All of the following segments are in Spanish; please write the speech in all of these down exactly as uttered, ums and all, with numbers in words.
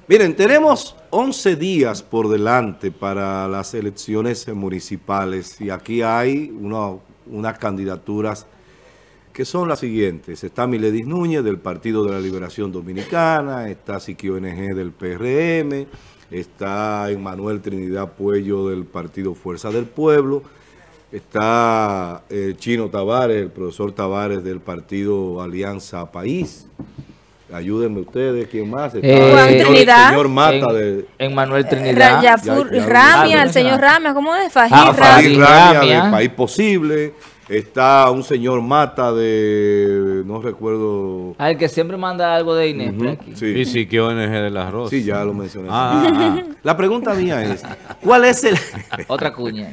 Miren, tenemos once días por delante para las elecciones municipales y aquí hay una, unas candidaturas que son las siguientes. Está Miledis Núñez del Partido de la Liberación Dominicana, está Siquio N G del P R M, está Emmanuel Trinidad Puello del Partido Fuerza del Pueblo, está eh, Chino Tavares, el profesor Tavares del Partido Alianza País. Ayúdenme ustedes, ¿quién más? Está Eh, el, señor, el Trinidad, señor Mata en, de... en Manuel Trinidad. Ya, ya, ya, Ramia, el señor Ramia, ¿cómo es? Fajir Ah, Fajir Ramia. Ramia Ramia. del País Posible. Está un señor Mata de... no recuerdo... Ah, el que siempre manda algo de Inés. Ujú, aquí. sí. Y sí, que O N G del Arroz. Sí, ya lo mencioné. Ah, ah, ah. La pregunta mía es, ¿cuál es el... Otra cuña.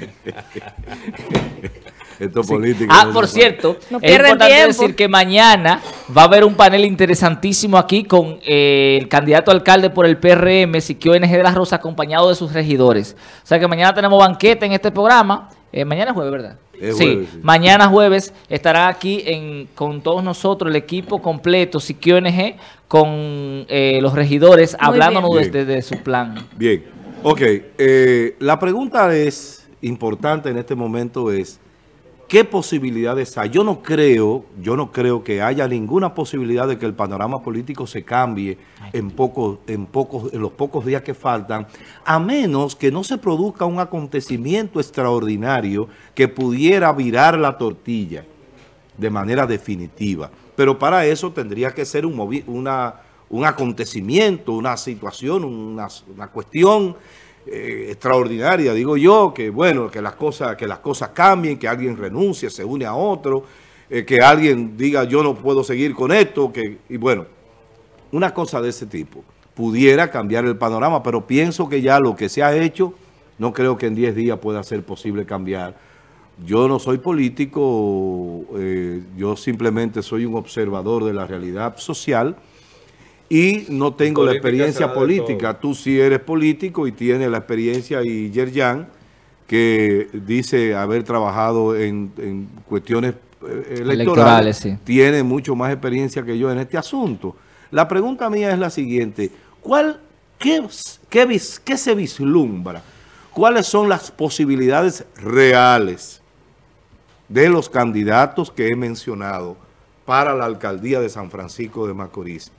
Esto político. Ah, no por se puede. cierto, No es pierden importante tiempo. decir que mañana va a haber un panel interesantísimo aquí con eh, el candidato a alcalde por el P R M, Siquio N G de la Rosa, acompañado de sus regidores. O sea que mañana tenemos banquete en este programa. Eh, mañana es jueves, ¿verdad? Es sí, jueves, sí. Mañana jueves estará aquí en, con todos nosotros, el equipo completo, Siquio N G, con eh, los regidores, Muy hablándonos bien. desde de su plan. Bien, ok. Eh, la pregunta es importante en este momento es, ¿qué posibilidades hay? Yo no creo, yo no creo que haya ninguna posibilidad de que el panorama político se cambie en pocos, en pocos, en los pocos días que faltan, a menos que no se produzca un acontecimiento extraordinario que pudiera virar la tortilla de manera definitiva. Pero para eso tendría que ser un, movi una, un acontecimiento, una situación, una, una cuestión Eh, extraordinaria, digo yo, que bueno, que las cosas, que las cosas cambien, que alguien renuncie, se une a otro, eh, que alguien diga yo no puedo seguir con esto, que y bueno, una cosa de ese tipo pudiera cambiar el panorama, pero pienso que ya lo que se ha hecho, no creo que en diez días pueda ser posible cambiar. Yo no soy político, eh, yo simplemente soy un observador de la realidad social. Y no tengo la experiencia política. Tú sí eres político y tienes la experiencia, y Yerjan, que dice haber trabajado en, en cuestiones eh, electorales, Electorales, sí. tiene mucho más experiencia que yo en este asunto. La pregunta mía es la siguiente. ¿Cuál, qué, qué, vis, qué se vislumbra? ¿Cuáles son las posibilidades reales de los candidatos que he mencionado para la alcaldía de San Francisco de Macorís?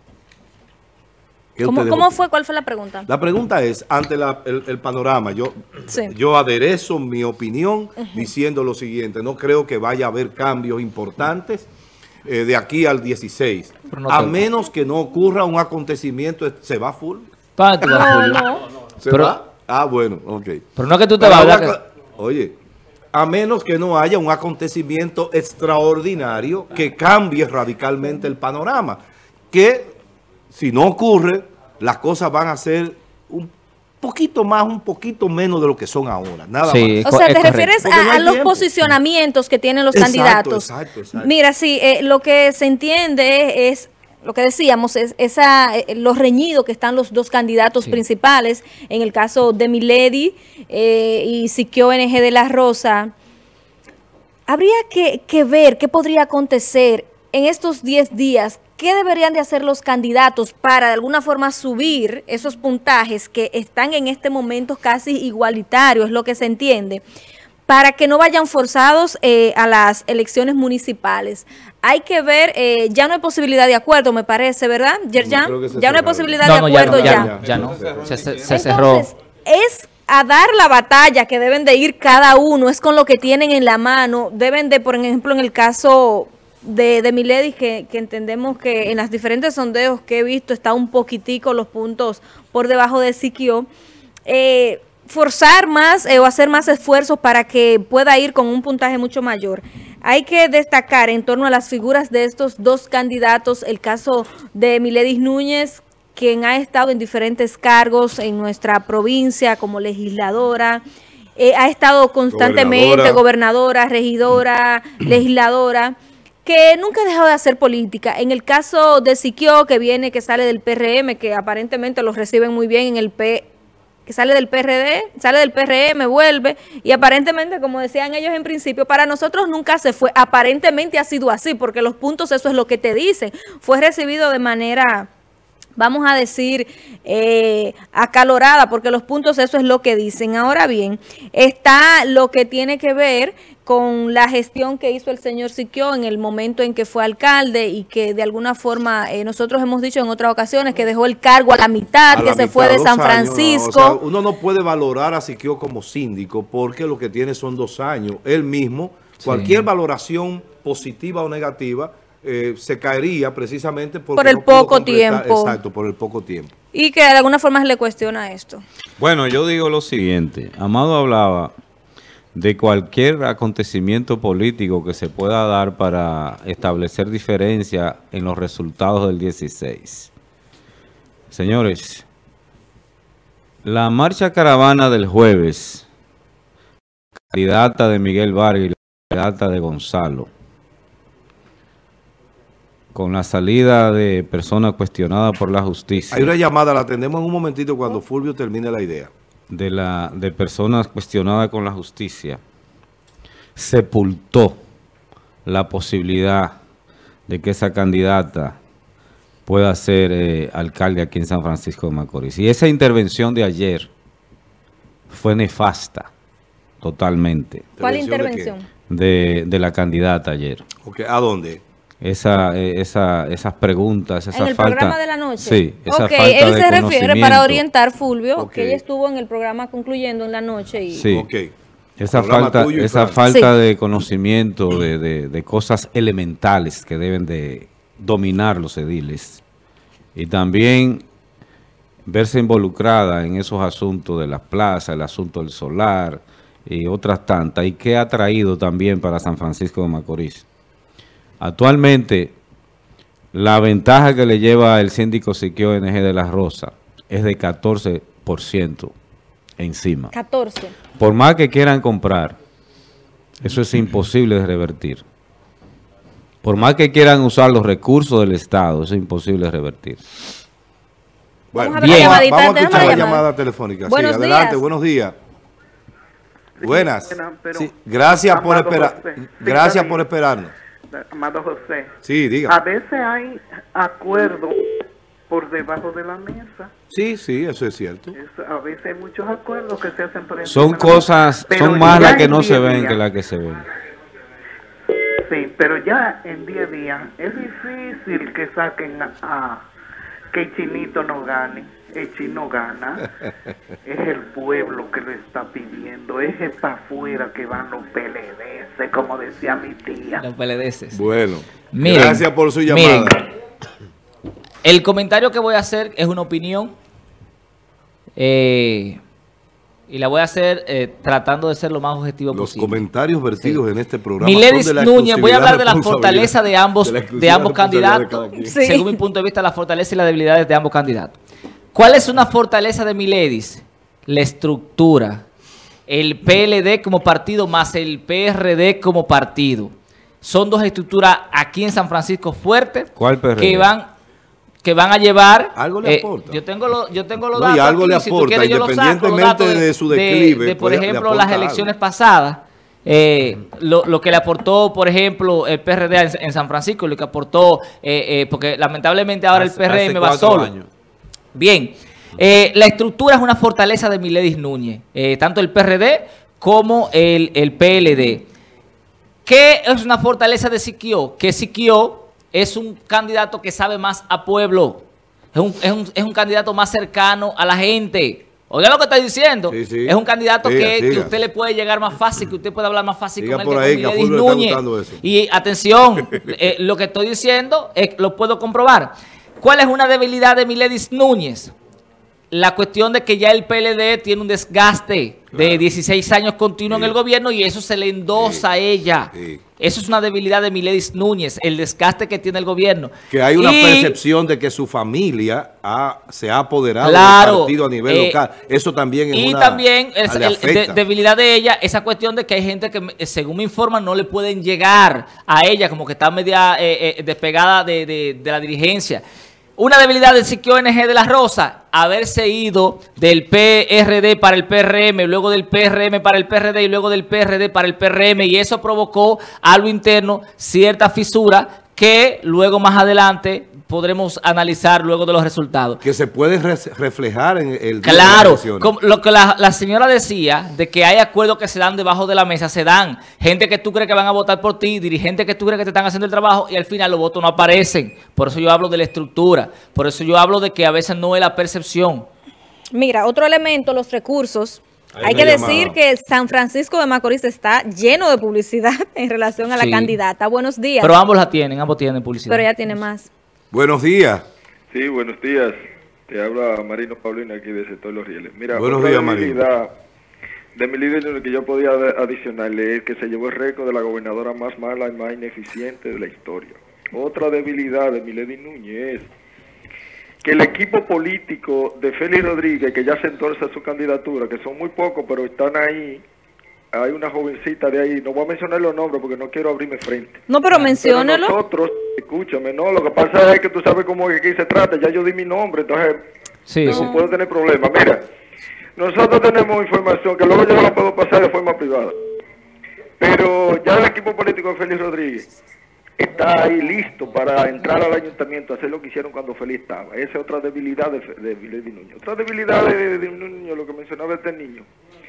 ¿Cómo, ¿Cómo fue? ¿Cuál fue la pregunta? La pregunta es, ante la, el, el panorama, yo, Sí. yo aderezo mi opinión uh-huh. diciendo lo siguiente: no creo que vaya a haber cambios importantes eh, de aquí al dieciséis, no a te... menos que no ocurra un acontecimiento. ¿Se va full? ¿Para tú vas, No, Julio? no. ¿Se Pero- va? Ah, bueno, ok. Pero no es que tú te Pero vas, una ¿verdad? co- Oye, a menos que no haya un acontecimiento extraordinario que cambie radicalmente el panorama, que si no ocurre, las cosas van a ser un poquito más, un poquito menos de lo que son ahora, nada Sí. más. O sea, Es te correcto. refieres Porque no a, hay a los tiempo. posicionamientos que tienen los Exacto, candidatos. exacto, exacto. Mira, sí, eh, lo que se entiende es, lo que decíamos, es esa, eh, los reñidos que están los dos candidatos Sí. principales, en el caso de Milady eh, y Siquio N G de la Rosa. Habría que, que ver qué podría acontecer en estos diez días. ¿Qué deberían de hacer los candidatos para de alguna forma subir esos puntajes que están en este momento casi igualitarios, es lo que se entiende, para que no vayan forzados eh, a las elecciones municipales? Hay que ver, eh, ya no hay posibilidad de acuerdo, me parece, ¿verdad, Yerjan? creo que se Ya no hay cerró. posibilidad No, de no, ya acuerdo no, ya. ya no, ya no. Se, se- se cerró. Entonces, es a dar la batalla que deben de ir cada uno, es con lo que tienen en la mano. Deben de, por ejemplo, en el caso de, de Milady, que, que entendemos que en las diferentes sondeos que he visto está un poquitico los puntos por debajo de Siquio, eh, forzar más eh, o hacer más esfuerzos para que pueda ir con un puntaje mucho mayor. Hay que destacar en torno a las figuras de estos dos candidatos el caso de Miledis Núñez, quien ha estado en diferentes cargos en nuestra provincia como legisladora, eh, ha estado constantemente gobernadora, gobernadora regidora, legisladora, que nunca ha dejado de hacer política. En el caso de Siquio, que viene, que sale del P R M, que aparentemente lo reciben muy bien en el P, que sale del P R D, sale del P R M, vuelve, y aparentemente, como decían ellos en principio, para nosotros nunca se fue. Aparentemente ha sido así, porque los puntos, eso es lo que te dicen. Fue recibido de manera vamos a decir, eh, acalorada, porque los puntos eso es lo que dicen. Ahora bien, está lo que tiene que ver con la gestión que hizo el señor Siquio en el momento en que fue alcalde y que de alguna forma eh, nosotros hemos dicho en otras ocasiones que dejó el cargo a la mitad, a que la se mitad, fue de San Francisco. No, o sea, uno no puede valorar a Siquio como síndico porque lo que tiene son dos años. Él mismo, sí. cualquier valoración positiva o negativa, Eh, se caería precisamente porque por el no pudo poco tiempo. Exacto, por el poco tiempo. Y que de alguna forma se le cuestiona esto. Bueno, yo digo lo siguiente. Amado hablaba de cualquier acontecimiento político que se pueda dar para establecer diferencia en los resultados del dieciséis. Señores, la marcha caravana del jueves, candidata de Miguel Vargas y la candidata de Gonzalo, con la salida de personas cuestionadas por la justicia. Hay una llamada, la atendemos en un momentito cuando Fulvio termine la idea. De, la, de personas cuestionadas con la justicia, sepultó la posibilidad de que esa candidata pueda ser eh, alcalde aquí en San Francisco de Macorís. Y esa intervención de ayer fue nefasta, totalmente. ¿Cuál intervención? De, de la candidata ayer. Okay. ¿A dónde? Esa, esa, esas preguntas, esa ¿En el falta, programa de la noche? Sí, esa okay, falta él de se refiere para orientar, Fulvio, okay. que ella estuvo en el programa concluyendo en la noche. Y... Sí, okay. esa falta, esa falta sí. de conocimiento de, de, de cosas elementales que deben de dominar los ediles. Y también verse involucrada en esos asuntos de las plazas, el asunto del solar y otras tantas, y que ha traído también para San Francisco de Macorís. Actualmente, la ventaja que le lleva el síndico Siquio N G de la Rosa es de catorce por ciento encima. catorce. Por más que quieran comprar, eso es imposible de revertir. Por más que quieran usar los recursos del Estado, eso es imposible de revertir. Bueno, vamos a, bien. vamos a, vamos a escuchar la llamada, llamada telefónica. Buenos sí, adelante, días. buenos días. Sí, Buenas. Buena, pero, sí, gracias por esperar. Sí, gracias por esperarnos. Amado José. Sí, diga. A veces hay acuerdos por debajo de la mesa. Sí, sí, eso es cierto. Es, a veces hay muchos acuerdos que se hacen por encima. Son cosas, pero son más las que en no se ven día, que las que se ven. Sí, pero ya en día a día es difícil que saquen a, a que el chinito no gane. El chino gana, es el pueblo que lo está pidiendo, es para afuera que van los P L D S, como decía mi tía. Los P L D S. Bueno, miren, gracias por su llamada. Miren, el comentario que voy a hacer es una opinión eh, y la voy a hacer eh, tratando de ser lo más objetivo Los posible. Los comentarios vertidos sí. en este programa Miledis son de la Núñez, voy a hablar de la responsabilidad, fortaleza de ambos, de, de ambos candidatos, de sí. según mi punto de vista, la fortaleza y las debilidades de ambos candidatos. ¿Cuál es una fortaleza de Miledis? La estructura. El P L D como partido más el P R D como partido. Son dos estructuras aquí en San Francisco fuertes. ¿Cuál P R D? Que van, que van a llevar... Algo le eh, aporta. Yo tengo, lo, yo tengo los no, datos y algo aquí, le si aporta, quieres, yo independientemente los saco, los de, de su declive. De, de por puede, ejemplo, las elecciones algo. pasadas. Eh, lo, lo que le aportó, por ejemplo, el P R D en, en San Francisco, lo que aportó, eh, eh, porque lamentablemente ahora hace, el P R M va solo. Años. Bien. Eh, la estructura es una fortaleza de Miledis Núñez, eh, tanto el P R D como el, el P L D. ¿Qué es una fortaleza de Siquio? Que Siquio es un candidato que sabe más a pueblo, es un, es un, es un candidato más cercano a la gente. Oiga lo que está diciendo, sí, sí. es un candidato siga, que, siga. que usted le puede llegar más fácil, que usted puede hablar más fácil siga con él por que ahí, con que Miledis Núñez. Y atención, eh, lo que estoy diciendo eh, lo puedo comprobar. ¿Cuál es una debilidad de Miledis Núñez? La cuestión de que ya el P L D tiene un desgaste claro. de dieciséis años continuo sí. en el gobierno y eso se le endosa sí. a ella. Sí. Eso es una debilidad de Miledis Núñez, el desgaste que tiene el gobierno. Que hay una y, percepción de que su familia ha, se ha apoderado claro, del partido a nivel eh, local. Eso también es y una... Y también es el, de, debilidad de ella, esa cuestión de que hay gente que, según me informan, no le pueden llegar a ella, como que está media eh, eh, despegada de, de, de la dirigencia. Una debilidad del Siquio N G de la Rosa, haberse ido del P R D para el P R M, luego del P R M para el P R D y luego del P R D para el P R M, y eso provocó a lo interno cierta fisura que luego más adelante podremos analizar luego de los resultados. Que se puede re reflejar en el... Claro, como lo que la, la señora decía, de que hay acuerdos que se dan debajo de la mesa, se dan. Gente que tú crees que van a votar por ti, dirigentes que tú crees que te están haciendo el trabajo y al final los votos no aparecen. Por eso yo hablo de la estructura, por eso yo hablo de que a veces no es la percepción. Mira, otro elemento, los recursos. Hay Hay que llamada. decir que San Francisco de Macorís está lleno de publicidad en relación a la Sí. candidata. Buenos días. Pero ambos la tienen, ambos tienen publicidad. Pero ella tiene más. Buenos días. Sí, buenos días. Te habla Marino Paulino aquí de Sector Los Rieles. Mira, Buenos otra días, debilidad de mi líder que yo podía ade- adicionarle es que se llevó el récord de la gobernadora más mala y más ineficiente de la historia. Otra debilidad de Milady Núñez es que el equipo político de Félix Rodríguez, que ya se endorsa su candidatura, que son muy pocos, pero están ahí, hay una jovencita de ahí, no voy a mencionar los nombres porque no quiero abrirme frente. No, pero menciónelo. Pero nosotros, escúchame, no, lo que pasa es que tú sabes cómo es que aquí se trata, ya yo di mi nombre, entonces Sí, no sí. puedo tener problemas. Mira, nosotros tenemos información que luego yo no la puedo pasar de forma privada, pero ya el equipo político de Félix Rodríguez está ahí listo para entrar al ayuntamiento a hacer lo que hicieron cuando Félix estaba. Esa es otra debilidad de, Fe- de Milady Núñez. Otra debilidad de, de Núñez, lo que mencionaba este niño,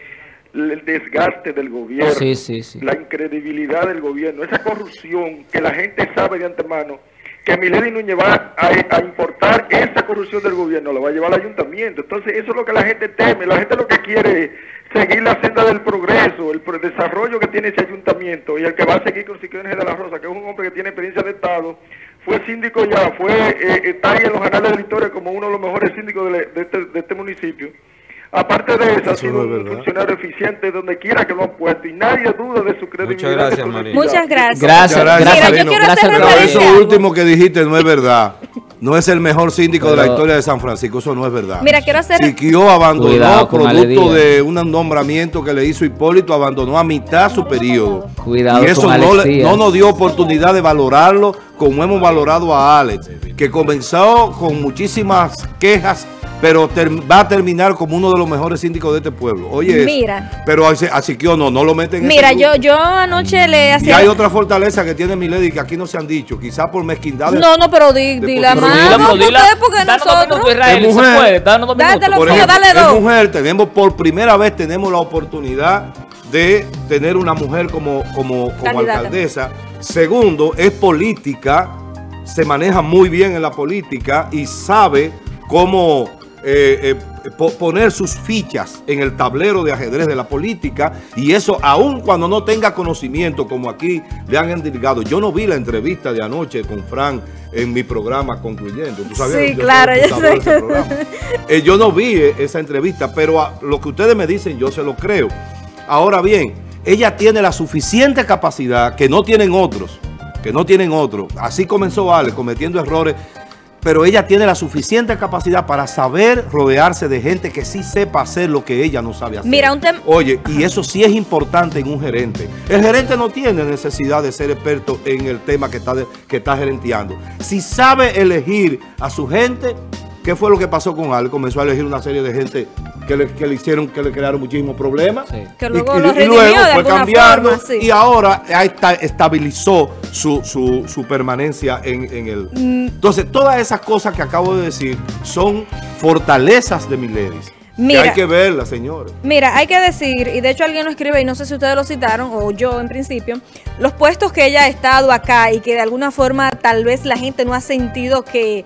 el desgaste del gobierno, Sí, sí, sí. la incredibilidad del gobierno, esa corrupción que la gente sabe de antemano que Milady Núñez va a, a importar esa corrupción del gobierno, la va a llevar al ayuntamiento. Entonces eso es lo que la gente teme, la gente lo que quiere es seguir la senda del progreso, el pro- desarrollo que tiene ese ayuntamiento, y el que va a seguir con Siquio N G de la Rosa, que es un hombre que tiene experiencia de Estado, fue síndico ya, fue eh, está ahí en los anales de la historia como uno de los mejores síndicos de, de este, de este municipio. Aparte de eso, ha Eso sido no es un verdad. funcionario eficiente donde quiera que lo han puesto, y nadie duda de su credibilidad. gracias, de su Marino. honestidad. Muchas gracias. Gracias, Muchas gracias, Mira, yo Marino. quiero Gracias, hacer Pero referencia eso a algo. último que dijiste no es verdad. No es el mejor síndico de la Pero- historia de San Francisco, eso no es verdad. Mira, quiero hacer- Siquio abandonó, Cuidado con Ale producto Díaz. de un nombramiento que le hizo Hipólito, abandonó a mitad su periodo. Cuidado y eso con no, Alex le- Díaz. no nos dio oportunidad de valorarlo como hemos valorado a Alex, que comenzó con muchísimas quejas, pero ter- va a terminar como uno de los mejores síndicos de este pueblo. Oye, eso. Mira. Pero a, a Siquio no, no lo meten en Mira, ese yo, grupo. yo anoche le Y hacía... hay otra fortaleza que tiene Milady que aquí no se han dicho, quizás por mezquindad de- No, no, pero di, de di la posición. mano, Dila, pero porque dila. ustedes, porque Danos dos nosotros... minutos, Israel, Es se mujer. puede, danos dos minutos. Dátelo. Por Fijo, ejemplo, dale es dos. mujer, tenemos por primera vez tenemos la oportunidad de tener una mujer como, como, como Candidata. alcaldesa. Segundo, es política, se maneja muy bien en la política y sabe cómo eh, eh, po- poner sus fichas en el tablero de ajedrez de la política, y eso aun cuando no tenga conocimiento, como aquí le han endilgado. Yo no vi la entrevista de anoche con Fran en mi programa Concluyendo. ¿Tú sabías? Sí, Yo soy claro, el yo presentador de sé. ese programa. Eh, yo no vi eh, esa entrevista, pero a lo que ustedes me dicen yo se lo creo. Ahora bien, ella tiene la suficiente capacidad que no tienen otros, que no tienen otros. Así comenzó Ale, cometiendo errores, pero ella tiene la suficiente capacidad para saber rodearse de gente que sí sepa hacer lo que ella no sabe hacer. Mira, un tema... Oye, y eso sí es importante en un gerente. El gerente no tiene necesidad de ser experto en el tema que está, de- que está gerenteando. Si sabe elegir a su gente, ¿qué fue lo que pasó con Ale? Comenzó a elegir una serie de gente que le, que le hicieron, que le crearon muchísimos problemas. Sí. Que Y- luego y, lo y redimió luego de fue alguna cambiando forma, sí. y ahora ahí está- estabilizó su, su, su permanencia en, en el... Mm. Entonces, todas esas cosas que acabo de decir son fortalezas de Milady. Mira. Que hay que verlas, señores. Mira, hay que decir, y de hecho alguien lo escribe, y no sé si ustedes lo citaron, o yo en principio, los puestos que ella ha estado acá y que de alguna forma tal vez la gente no ha sentido que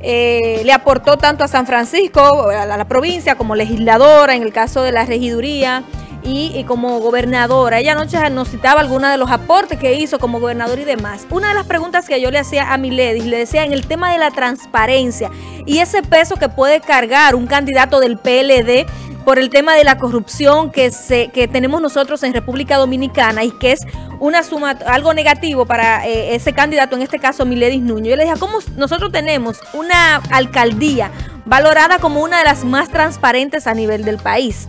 eh, le aportó tanto a San Francisco, a la, a la provincia, como legisladora, en el caso de la regiduría, y, y como gobernadora. Ella anoche nos citaba algunos de los aportes que hizo como gobernador y demás. Una de las preguntas que yo le hacía a Milady, le decía en el tema de la transparencia y ese peso que puede cargar un candidato del P L D por el tema de la corrupción que se que tenemos nosotros en República Dominicana y que es una suma, algo negativo para eh, ese candidato, en este caso Milady Núñez. Yo le dije, ¿cómo nosotros tenemos una alcaldía valorada como una de las más transparentes a nivel del país?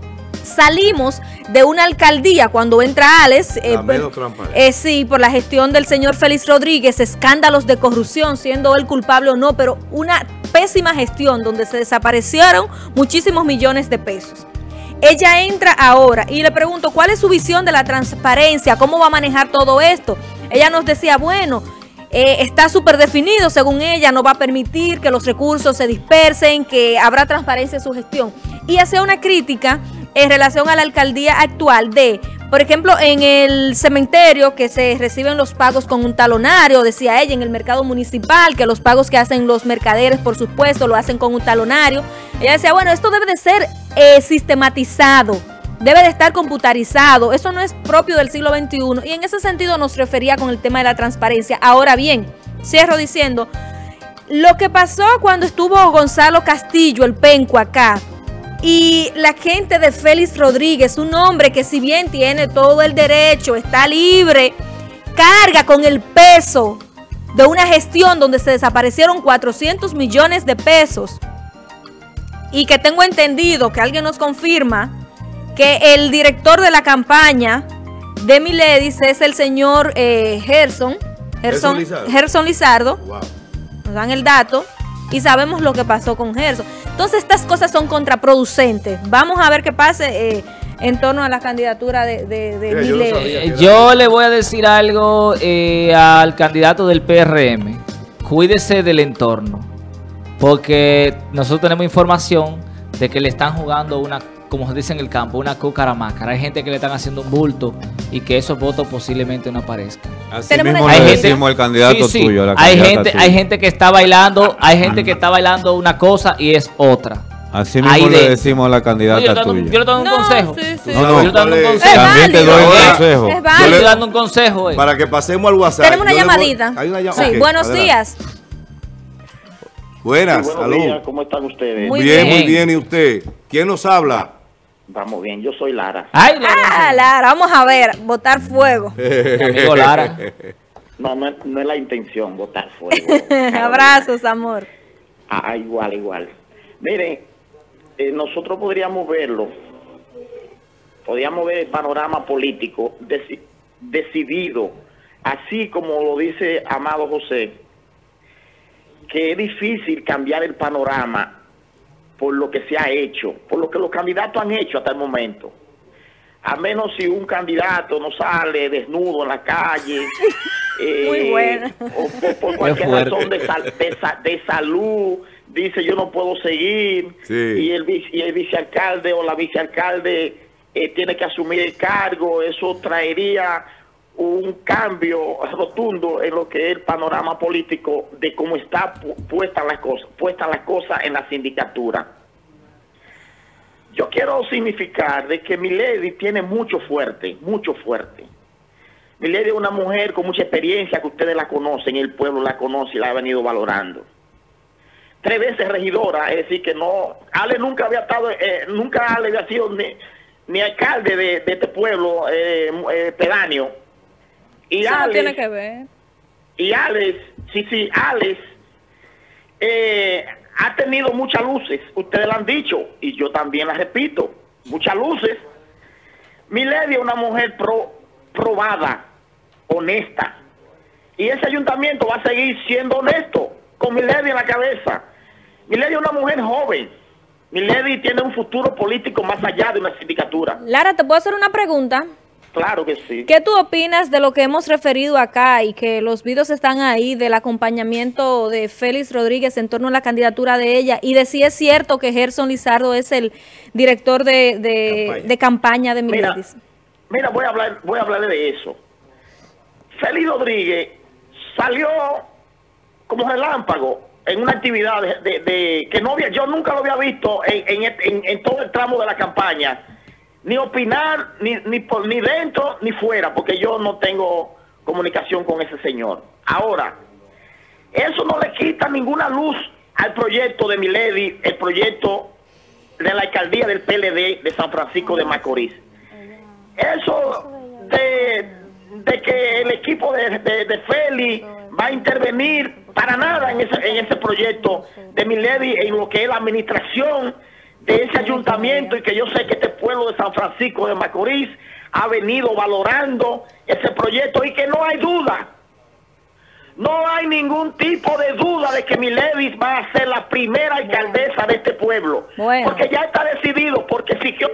Salimos de una alcaldía cuando entra Alex, eh, La menos pues, transparente. eh, sí, por la gestión del señor Félix Rodríguez, escándalos de corrupción, siendo él culpable o no, pero una pésima gestión donde se desaparecieron muchísimos millones de pesos. Ella entra ahora y le pregunto, ¿cuál es su visión de la transparencia? ¿Cómo va a manejar todo esto? Ella nos decía, bueno, eh, está súper definido, según ella, no va a permitir que los recursos se dispersen, que habrá transparencia en su gestión. Y hace una crítica en relación a la alcaldía actual de, por ejemplo, en el cementerio, que se reciben los pagos con un talonario, decía ella, en el mercado municipal, que los pagos que hacen los mercaderes, por supuesto, lo hacen con un talonario. Ella decía, bueno, esto debe de ser eh, sistematizado, debe de estar computarizado, eso no es propio del siglo veintiuno, y en ese sentido nos refería con el tema de la transparencia. Ahora bien, cierro diciendo, lo que pasó cuando estuvo Gonzalo Castillo, el penco, acá, y la gente de Félix Rodríguez, un hombre que si bien tiene todo el derecho, está libre, carga con el peso de una gestión donde se desaparecieron cuatrocientos millones de pesos, y que tengo entendido que alguien nos confirma que el director de la campaña de Miledis es el señor eh, Gerson, Gerson, Lizardo. Gerson Lizardo. Wow. Nos dan el dato y sabemos lo que pasó con Gerson. Entonces estas cosas son contraproducentes. Vamos a ver qué pase eh, en torno a la candidatura de, de, de Mira, Miledis. Yo, yo le voy a decir algo eh, al candidato del P R M. Cuídese del entorno, porque nosotros tenemos información de que le están jugando una, como se dice en el campo, una cucaramácara. Hay gente que le están haciendo un bulto y que esos votos posiblemente no aparezcan. Así mismo le decimos al candidato sí, sí. tuyo. La hay gente, tuya. hay gente que está bailando, hay gente que está bailando una cosa y es otra. Así mismo le decimos a la candidata no, tuya. Yo le doy un no, consejo. Sí, sí. No, no, yo le doy un consejo. Es También te doy un válido. consejo. Es Yo válido. le estoy dando un consejo. Eh. Para que pasemos al WhatsApp. Tenemos una Yo llamadita. Voy, hay una llam sí, okay, buenos adelante. días. Buenas, Sí, buenos salud. días, ¿cómo están ustedes? Muy bien, bien. muy bien. ¿Y usted? ¿Quién nos habla? Vamos bien, yo soy Lara. Ay, Lara. Ah, Lara, vamos a ver, botar fuego. Mi amigo Lara. No, no, es- no es la intención botar fuego. Abrazos, amor. Ah, igual, igual. Miren, eh, nosotros podríamos verlo, podríamos ver el panorama político deci- decidido, así como lo dice Amado José, que es difícil cambiar el panorama por lo que se ha hecho, por lo que los candidatos han hecho hasta el momento. A menos si un candidato no sale desnudo en la calle, eh, Muy buena. o por, por cualquier razón de, sal- de, sa- de salud, dice yo no puedo seguir, Sí. y, el, vice- y el vicealcalde o la vicealcalde eh, tiene que asumir el cargo, eso traería un cambio rotundo en lo que es el panorama político de cómo está pu puesta las cosas, puesta las cosas en la sindicatura. Yo quiero significar de que Milady tiene mucho fuerte, mucho fuerte. Milady es una mujer con mucha experiencia que ustedes la conocen, el pueblo la conoce y la ha venido valorando. Tres veces regidora, es decir que no, Ale nunca había estado, eh, nunca Ale había sido ni, ni alcalde de, de este pueblo eh, eh, pedáneo. Y Eso no Alex, tiene que ver. y Alex, sí, sí, Alex eh, ha tenido muchas luces, ustedes lo han dicho, y yo también las repito, muchas luces. Milady es una mujer pro, probada, honesta, y ese ayuntamiento va a seguir siendo honesto, con Milady en la cabeza. Milady es una mujer joven, Milady tiene un futuro político más allá de una sindicatura. Lara, ¿te puedo hacer una pregunta? Claro que sí. ¿Qué tú opinas de lo que hemos referido acá y que los videos están ahí del acompañamiento de Félix Rodríguez en torno a la candidatura de ella y de si es cierto que Gerson Lizardo es el director de, de, campaña. de campaña de Mira, Miledis? mira, voy a hablar, voy a hablar de eso. Félix Rodríguez salió como relámpago en una actividad de, de, de- que no había, yo nunca lo había visto en, en, en, en todo el tramo de la campaña, ni opinar ni, ni, por, ni dentro ni fuera, porque yo no tengo comunicación con ese señor. Ahora, eso no le quita ninguna luz al proyecto de Milady, el proyecto de la alcaldía del P L D de San Francisco de Macorís. Eso de, de que el equipo de, de, de Félix va a intervenir para nada en ese, en ese proyecto de Milady, en lo que es la administración de ese ayuntamiento, y que yo sé que este pueblo de San Francisco de Macorís ha venido valorando ese proyecto y que no hay duda, no hay ningún tipo de duda de que Milady va a ser la primera alcaldesa de este pueblo, Bueno. porque ya está decidido, porque si yo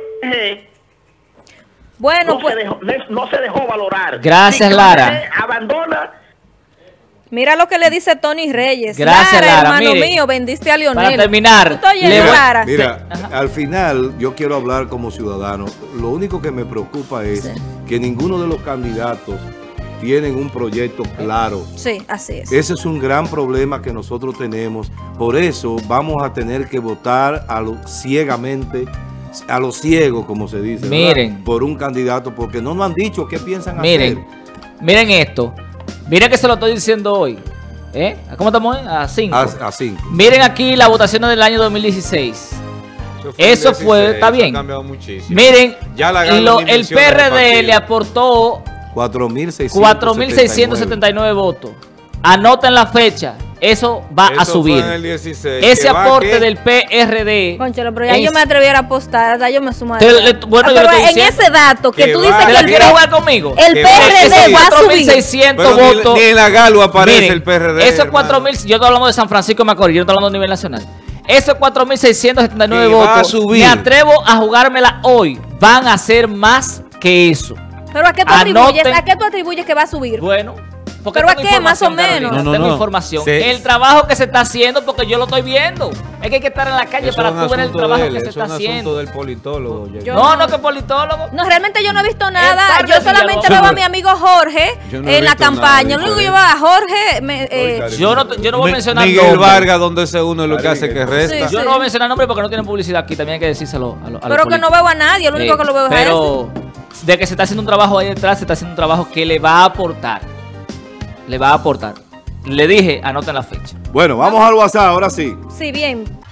Bueno, no, pues se dejó, no se dejó valorar. Gracias, Si Lara. abandona, Mira lo que le dice Tony Reyes. Gracias, Lara, Lara, hermano mire, mío, vendiste a Lionel. Para terminar, ¿Tú te oyes, le voy- Lara? Mira, Sí. al final yo quiero hablar como ciudadano. Lo único que me preocupa es que ninguno de los candidatos tienen un proyecto claro. Sí, así es. Ese es un gran problema que nosotros tenemos. Por eso vamos a tener que votar a lo ciegamente, a lo ciego, como se dice, ¿verdad? Miren. Por un candidato, porque no nos han dicho qué piensan Miren, miren esto. Miren que se lo estoy diciendo hoy. ¿Eh? ¿Cómo estamos hoy? A cinco. hacer. A, a cinco. Miren aquí las votaciones del año dos mil dieciséis. Eso fue, Eso el fue, dieciséis, está eso bien. ha cambiado muchísimo. Miren, Ya la gana lo- ni el menciona P R el D partido. le aportó cuatro mil cuatro mil seiscientos setenta y nueve votos. Anoten la fecha. Eso va Eso a subir. fue en el dieciséis, Ese que va aporte que- del P R D. Conchelo, pero ya es- yo me atreviera a apostar, hasta yo me sumaría. Te- le- bueno, Ah, yo le pero estoy en diciendo ese dato que que tú va- dices ¿Te que la el, quiere jugar conmigo? el Que P R D Esos va a cuatro mil subir. seiscientos Pero ni- votos. ni en la Galo aparece Miren, el P R D. Esos hermano. cuatro mil, yo estoy hablando de San Francisco de Macorís, yo no estoy hablando a nivel nacional. Esos cuatro mil seiscientos setenta y nueve Que va a votos, subir. me atrevo a jugármela hoy. Van a ser más que eso. Pero ¿a qué tú Anoten. atribuyes? ¿A qué tú atribuyes que va a subir? Bueno, porque ¿Pero a tengo qué, más o información, menos? Carolina, No, no, tengo no. información. Se- El trabajo que se está haciendo, porque yo lo estoy viendo. Es que hay que estar en la calle Eso para es un tú ver el asunto trabajo de él, que se eso está es un asunto haciendo. del politólogo. Yo- No, no, que politólogo. No, realmente yo no he visto nada. tarde, Yo solamente Villalobos. veo a mi amigo Jorge Yo no he en la visto nada campaña. Lo único que yo veo a Jorge. me- eh, Oiga, Yo no, yo no voy a Mi- mencionar Miguel nombres. Vargas, donde ese uno es lo que hace que resta. Sí, Yo no voy a mencionar nombres porque no tienen publicidad aquí. También hay que decírselo a, lo- a los pero que no políticos. veo a nadie. Lo único Eh, que lo veo es a ese. Pero de que se está haciendo un trabajo ahí detrás, se está haciendo un trabajo que le va a aportar. Le va a aportar. Le dije, anoten la fecha. Bueno, vamos al WhatsApp ahora sí. Sí, bien.